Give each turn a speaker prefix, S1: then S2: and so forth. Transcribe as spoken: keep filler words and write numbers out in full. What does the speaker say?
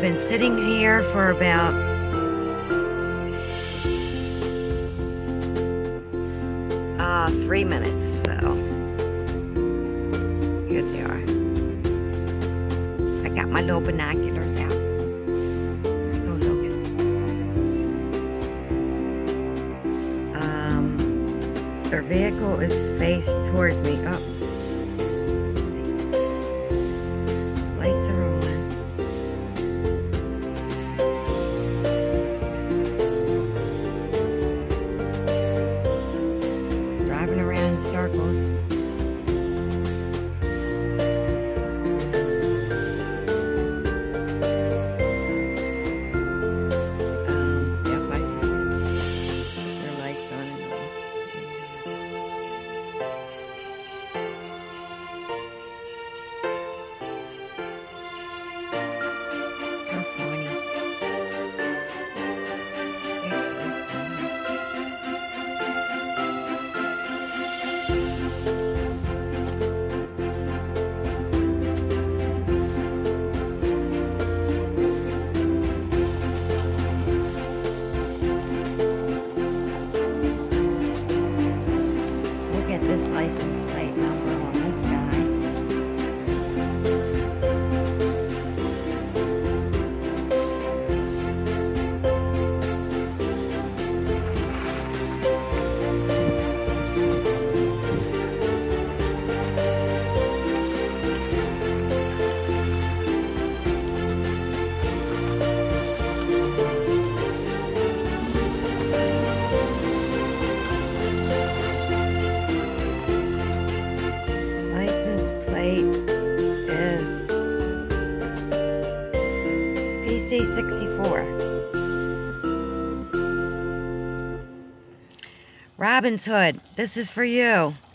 S1: I've been sitting here for about uh, three minutes, so here they are. I got my little binoculars out. Go Logan. Um, their vehicle is faced towards me. Oh. Lights are on. Driving around in circles. Um, yep, I see it. Their lights on and on. How funny. It's so funny. Look at this license plate number on this guy. License plate is P C sixty-four. Robin's Hood, this is for you.